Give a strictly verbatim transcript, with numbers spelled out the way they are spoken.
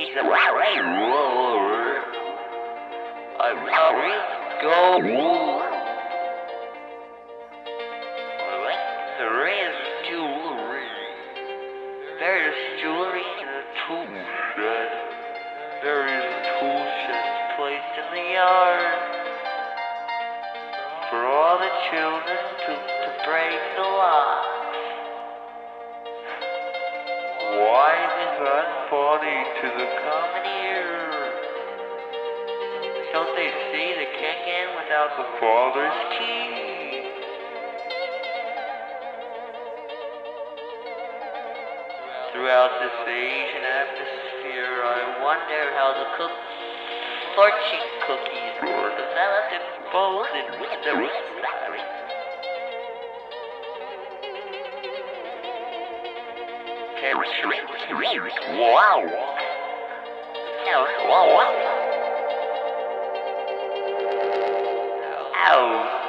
is a war. I will go. There is jewelry. There is jewelry in a tool shed. There is tool sheds placed in the yard for all the children to, to break the locks. Why is that funny to the common ear? Don't they see the kick in without the father's key? Throughout this Asian atmosphere, I wonder how the cook fortune cookies were developed and folded with the wow! Wow! Ow!